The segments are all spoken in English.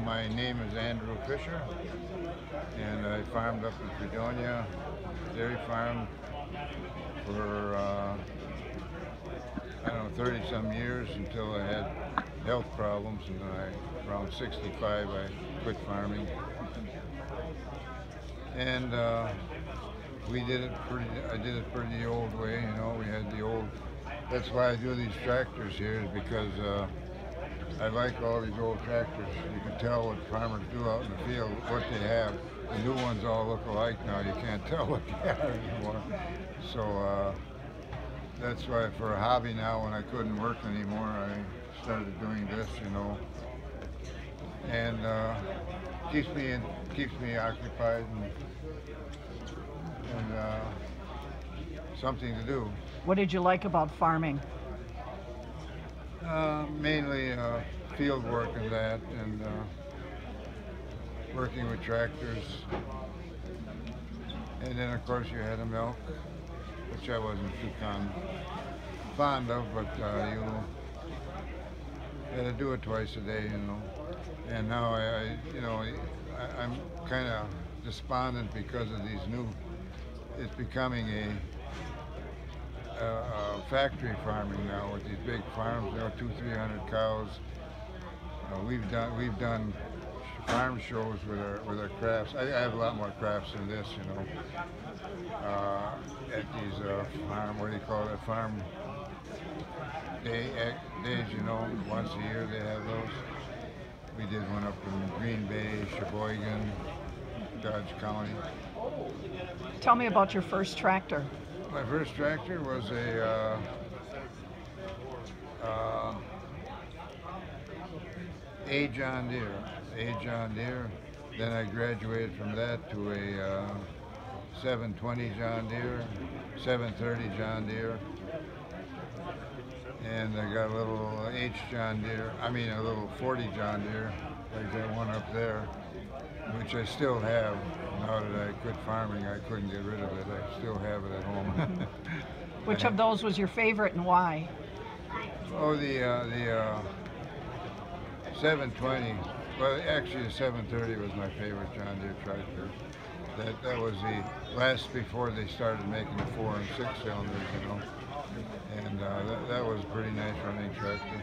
My name is Andrew Fisher, and I farmed up in Fredonia dairy farm for I don't know, 30-some years until I had health problems, and then around 65 I quit farming. And we did it pretty. I did it pretty the old way, you know. We had the old. That's why I do these tractors here, is because I like all these old tractors. You can tell what farmers do out in the field, what they have. The new ones all look alike now. You can't tell what they are anymore. So that's why, for a hobby now, when I couldn't work anymore, I started doing this, you know. And keeps me occupied and something to do. What did you like about farming? Mainly field work and that, and working with tractors. And then, of course, you had the milk, which I wasn't too fond of, but you had to do it twice a day, you know. And now I'm kind of despondent because of these new. It's becoming a factory farming now with these big farms, you know, 200-300 cows. We've done farm shows with our crafts. I have a lot more crafts than this, you know. At these farm, what do you call it, farm days, you know, once a year they have those. We did one up in Green Bay, Sheboygan, Dodge County. Tell me about your first tractor. My first tractor was a John Deere. Then I graduated from that to a 720 John Deere, 730 John Deere, and I got a little a little 40 John Deere, like that one up there, which I still have. Now that I quit farming, I couldn't get rid of it. I still have it at home. Which of those was your favorite and why? Oh, the 720. Well, actually, the 730 was my favorite John Deere tractor. That was the last before they started making the 4 and 6 cylinders, you know. And that was a pretty nice running tractor.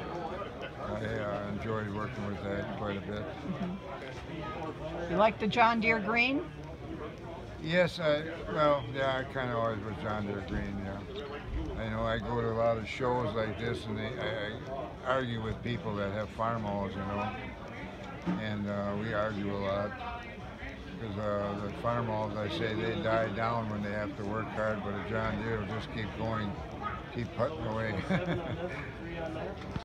I enjoyed working with that quite a bit. You like the John Deere green? Yes, I kind of always was John Deere green, yeah. I know I go to a lot of shows like this, and I argue with people that have farm halls, you know, and we argue a lot. Because the farm halls, I say, they die down when they have to work hard, but a John Deere will just keep going, keep putting away.